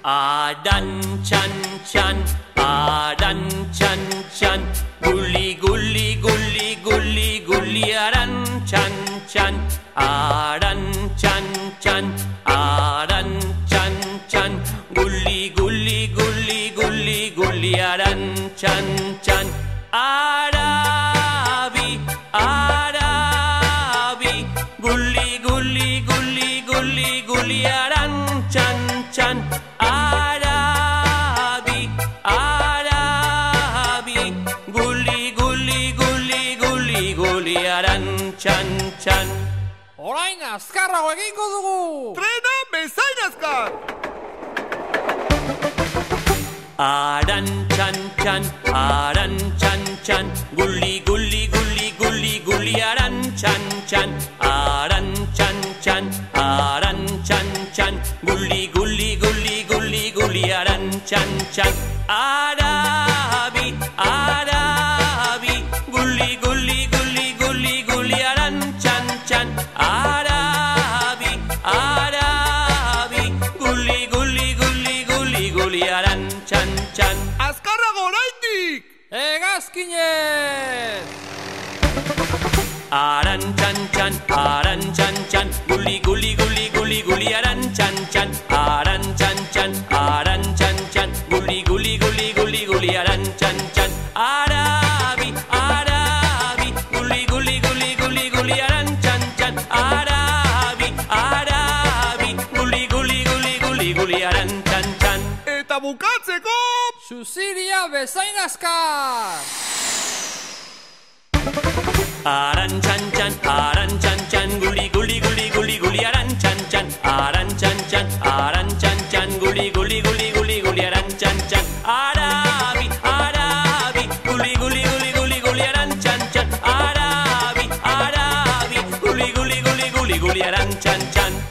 Adan chan chan, adan chan chan, gulli gulli gulli gulli gulli adan chan chan, adan chan chan, adan chan chan, gulli gulli gulli gulli gulli adan chan chan, Arabi Arabi, gulli gulli gulli gulli gulli adan chan chan. Arabi, Arabi, gulli, gulli, gulli, gulli, gulli, aran, txan, txan. Orain azkarrago egingo dugu! Trena bezain azkar! Aran, txan, txan, aran, txan, txan, gulli, gulli, gulli, gulli, gulli, aran, txan, txan, aran, txan, txan, aran, txan, txan, gulli, gulli, gulli, gulli, gulli, aran, txan, txan. Arabi, Arabi, gulli, gulli, gulli, gulli, gulli, aran, txan, txan. Arabi, Arabi, gulli, gulli, gulli, gulli, gulli, aran, txan, txan. Azkarrago oraindik! Hegazkinez! Aran chan chan, aran chan chan, gulli gulli gulli gulli gulli aran chan chan, aran chan chan, aran chan chan, gulli gulli gulli gulli gulli aran chan chan. Arabi Arabi, gulli gulli gulli gulli gulli aran chan chan. Arabi Arabi, gulli gulli gulli gulli gulli aran chan chan. Eta bukatzeko! Susiria bezain azkar! Aran chan chan, gulli gulli gulli gulli gulli aran chan chan, aran chan chan, gulli gulli gulli gulli gulli aran chan chan. Arabi Arabi, gulli gulli gulli gulli gulli aran chan chan. Arabi Arabi, gulli gulli gulli gulli gulli aran chan chan.